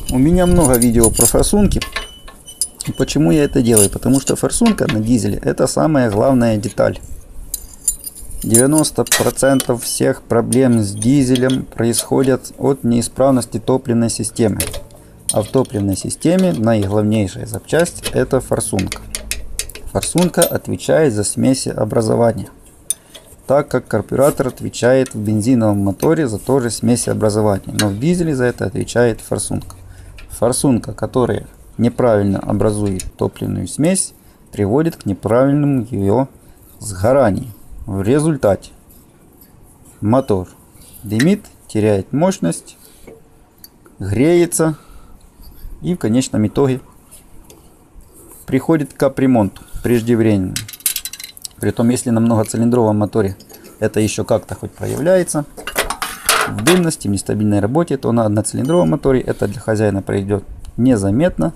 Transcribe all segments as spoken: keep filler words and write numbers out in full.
У меня много видео про форсунки. И почему я это делаю? Потому что форсунка на дизеле — это самая главная деталь. девяносто процентов всех проблем с дизелем происходят от неисправности топливной системы. А в топливной системе наиглавнейшая запчасть — это форсунка. Форсунка отвечает за смесеобразование, так как карбюратор отвечает в бензиновом моторе за то же смесеобразование, но в дизеле за это отвечает форсунка. Форсунка, которая неправильно образует топливную смесь, приводит к неправильному ее сгоранию. В результате мотор дымит, теряет мощность, греется и в конечном итоге приходит к капремонту преждевременному. Притом, если на многоцилиндровом моторе это еще как-то хоть проявляется в дымности, в нестабильной работе, то на одноцилиндровом моторе это для хозяина пройдет незаметно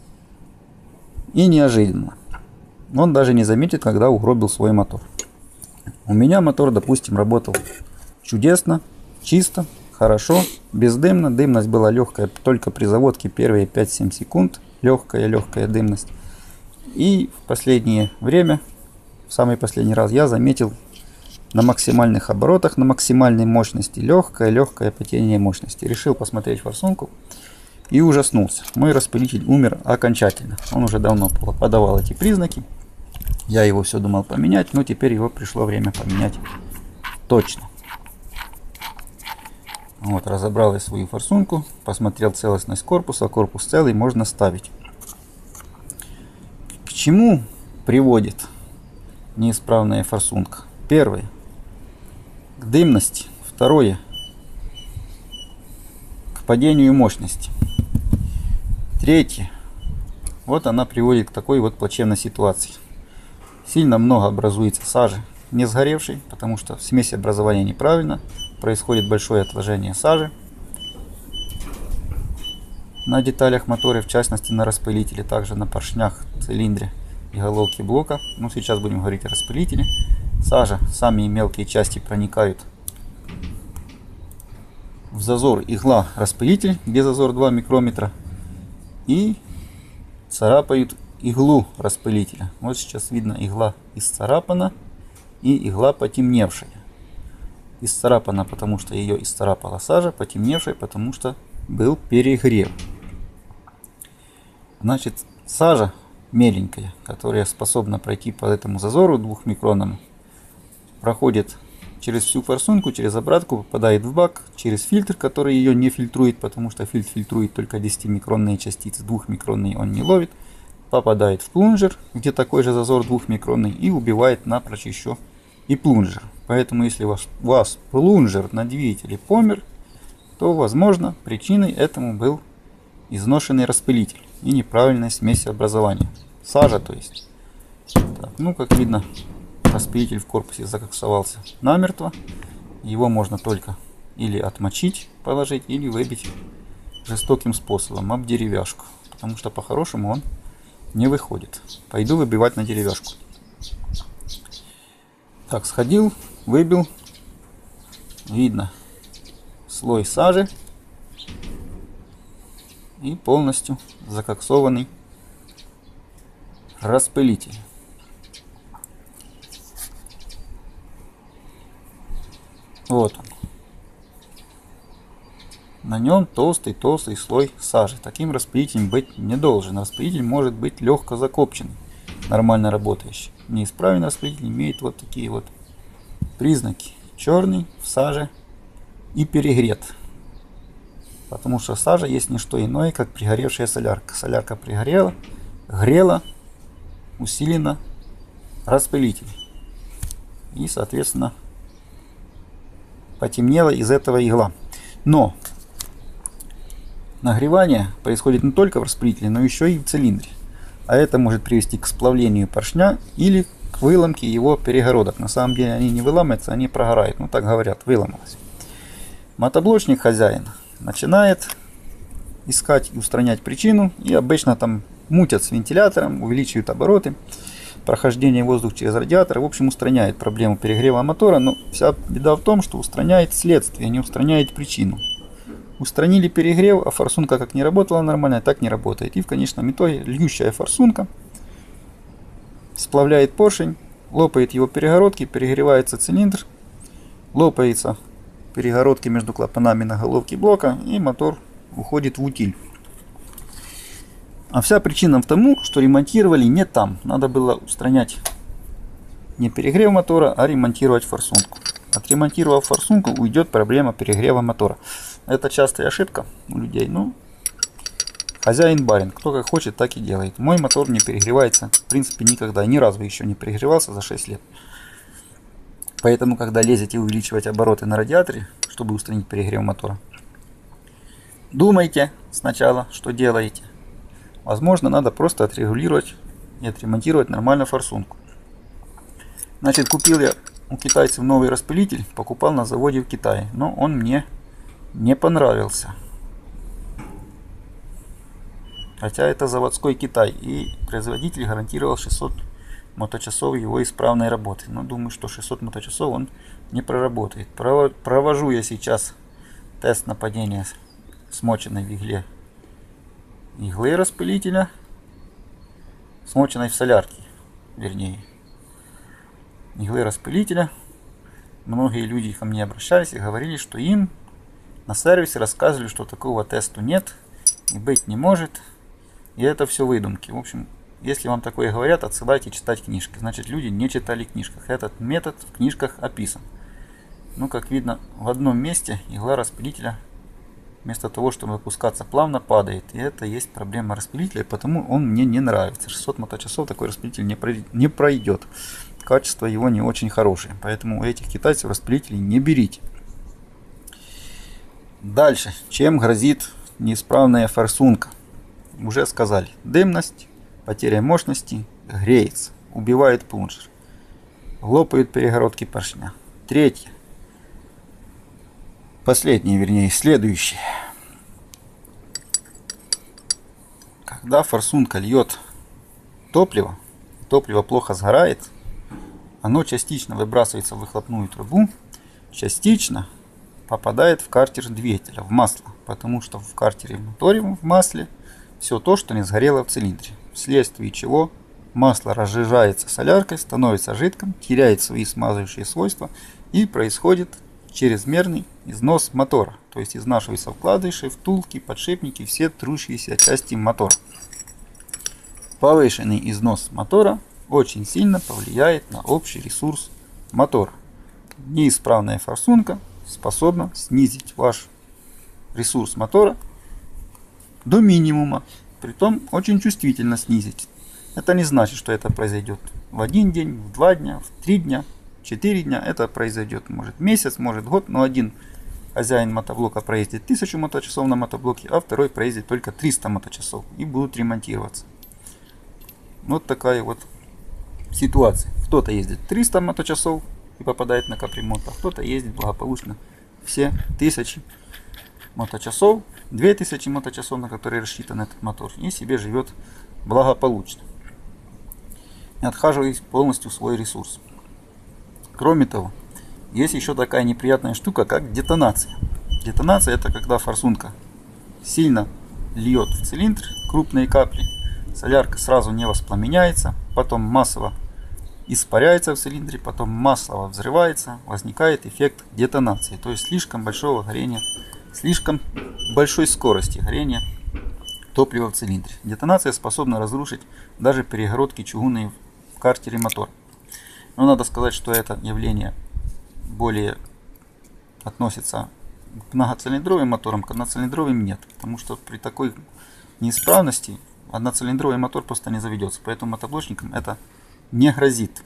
и неожиданно. Он даже не заметит, когда угробил свой мотор. У меня мотор, допустим, работал чудесно, чисто, хорошо, бездымно. Дымность была легкая только при заводке первые пять-семь секунд. Легкая, легкая дымность. И в последнее время, в самый последний раз, я заметил на максимальных оборотах, на максимальной мощности легкое, легкое потение мощности. Решил посмотреть форсунку и ужаснулся. Мой распылитель умер окончательно. Он уже давно подавал эти признаки. Я его все думал поменять, но теперь его пришло время поменять точно. Вот, разобрал я свою форсунку, посмотрел целостность корпуса. Корпус целый, можно ставить. К чему приводит неисправная форсунка? Первое — к дымности. Второе — к падению мощности. Третье — вот она приводит к такой вот плачевной ситуации. Сильно много образуется сажи не сгоревшей, потому что в смеси образования неправильно. Происходит большое отложение сажи на деталях мотора, в частности на распылителе, также на поршнях, цилиндре и головке блока. Но сейчас будем говорить о распылителе. Сажа, сами мелкие части проникают в зазор игла распылитель, где зазор два микрометра, и царапают иглу распылителя. Вот сейчас видно, игла исцарапана и игла потемневшая. Исцарапана, потому что ее исцарапала сажа, потемневшая, потому что был перегрев. Значит, сажа меленькая, которая способна пройти по этому зазору двухмикронному, проходит через всю форсунку, через обратку, попадает в бак, через фильтр, который ее не фильтрует, потому что фильтр фильтрует только десятимикронные частицы, двухмикронные он не ловит, попадает в плунжер, где такой же зазор двухмикронный, и убивает напрочь еще и плунжер. Поэтому если у вас, у вас плунжер на двигателе помер, то, возможно, причиной этому был изношенный распылитель и неправильная смесь образования. Сажа, то есть. Так, ну, как видно, распылитель в корпусе закоксовался намертво. Его можно только или отмочить, положить, или выбить жестоким способом об деревяшку. Потому что по-хорошему он не выходит. Пойду выбивать на деревяшку. Так, сходил, выбил. Видно слой сажи и полностью закоксованный распылитель. Вот он. На нем толстый-толстый слой сажи. Таким распылителем быть не должен. Распылитель может быть легко закопченный, нормально работающий. Неисправный распылитель имеет вот такие вот признаки. Черный, в саже и перегрет. Потому что сажа есть не что иное, как пригоревшая солярка. Солярка пригорела, грела, усиленно распылитель. И, соответственно, потемнела из этого игла. Но нагревание происходит не только в распылителе, но еще и в цилиндре. А это может привести к сплавлению поршня или к выломке его перегородок. На самом деле они не выламываются, они прогорают. Ну так говорят, выломалось. Мотоблочник хозяин начинает искать и устранять причину. И обычно там мутят с вентилятором, увеличивают обороты, прохождение воздуха через радиатор. В общем, устраняет проблему перегрева мотора. Но вся беда в том, что устраняет следствие, не устраняет причину. Устранили перегрев, а форсунка как не работала нормально, так не работает. И в конечном итоге льющая форсунка сплавляет поршень, лопает его перегородки, перегревается цилиндр, лопается перегородки между клапанами на головке блока, и мотор уходит в утиль. А вся причина в том, что ремонтировали не там. Надо было устранять не перегрев мотора, а ремонтировать форсунку. Отремонтировав форсунку, уйдет проблема перегрева мотора. Это частая ошибка у людей. Ну, хозяин барин. Кто как хочет, так и делает. Мой мотор не перегревается, в принципе, никогда. Ни разу еще не перегревался за шесть лет. Поэтому, когда лезете увеличивать обороты на радиаторе, чтобы устранить перегрев мотора, думайте сначала, что делаете. Возможно, надо просто отрегулировать и отремонтировать нормально форсунку. Значит, купил я у китайцев новый распылитель, покупал на заводе в Китае, но он мне не понравился. Хотя это заводской Китай, и производитель гарантировал шестьсот моточасов его исправной работы. Но думаю, что шестьсот моточасов он не проработает. Провожу я сейчас тест на падение смоченной в игле иглы распылителя, смоченной в солярке, вернее, иглы распылителя. Многие люди ко мне обращались и говорили, что им на сервисе рассказывали, что такого теста нет и быть не может, и это все выдумки. В общем, если вам такое говорят, отсылайте читать книжки. Значит, люди не читали в книжках. Этот метод в книжках описан. Ну, как видно, в одном месте игла распылителя вместо того, чтобы опускаться плавно, падает. И это есть проблема распылителя, потому он мне не нравится. шестьсот моточасов такой распылитель не пройдет. Качество его не очень хорошее. Поэтому у этих китайцев распылителей не берите. Дальше. Чем грозит неисправная форсунка? Уже сказали. Дымность, потеря мощности, греется, убивает плунжер, лопают перегородки поршня. Третье. Последнее, вернее, следующее. Когда форсунка льет топливо, топливо плохо сгорает, оно частично выбрасывается в выхлопную трубу, частично попадает в картер двигателя, в масло, потому что в картере в моторе, в масле, все то, что не сгорело в цилиндре, вследствие чего масло разжижается соляркой, становится жидким, теряет свои смазывающие свойства и происходит чрезмерный износ мотора, то есть изнашиваются вкладыши, втулки, подшипники, все трущиеся части мотора. Повышенный износ мотора очень сильно повлияет на общий ресурс мотора. Неисправная форсунка способна снизить ваш ресурс мотора до минимума, притом очень чувствительно снизить. Это не значит, что это произойдет в один день, в два дня, в три дня, в четыре дня. Это произойдет может месяц, может год, но один хозяин мотоблока проездит тысячу моточасов на мотоблоке, а второй проездит только триста моточасов и будут ремонтироваться. Вот такая вот ситуация. Кто-то ездит триста моточасов и попадает на капремонт, а кто-то ездит благополучно все тысячи моточасов, две тысячи моточасов, на которые рассчитан этот мотор, и себе живет благополучно, не отхаживаясь полностью свой ресурс. Кроме того, есть еще такая неприятная штука, как детонация. Детонация — это когда форсунка сильно льет в цилиндр крупные капли, солярка сразу не воспламеняется, потом массово испаряется в цилиндре, потом массово взрывается, возникает эффект детонации, то есть слишком большого горения, слишком большой скорости горения топлива в цилиндре. Детонация способна разрушить даже перегородки чугунные в картере мотора. Но надо сказать, что это явление более относится к многоцилиндровым моторам, к одноцилиндровым нет, потому что при такой неисправности одноцилиндровый мотор просто не заведется, поэтому мотоблочникам это не грозит.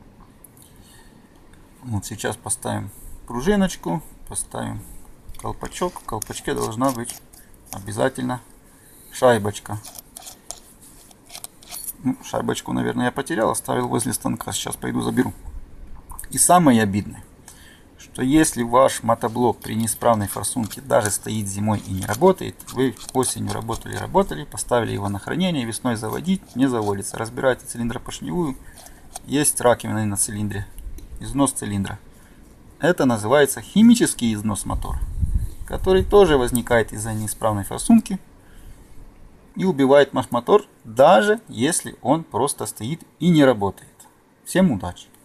Вот сейчас поставим пружиночку, поставим колпачок. В колпачке должна быть обязательно шайбочка. Ну, шайбочку, наверное, я потерял, оставил возле станка. Сейчас пойду заберу. И самое обидное, что если ваш мотоблок при неисправной форсунке даже стоит зимой и не работает, вы осенью работали-работали, поставили его на хранение, весной заводить, не заводится. Разбираете цилиндропоршневую, есть раковины на цилиндре, износ цилиндра. Это называется химический износ мотора. который тоже возникает из-за неисправной форсунки и убивает ваш мотор, даже если он просто стоит и не работает. Всем удачи!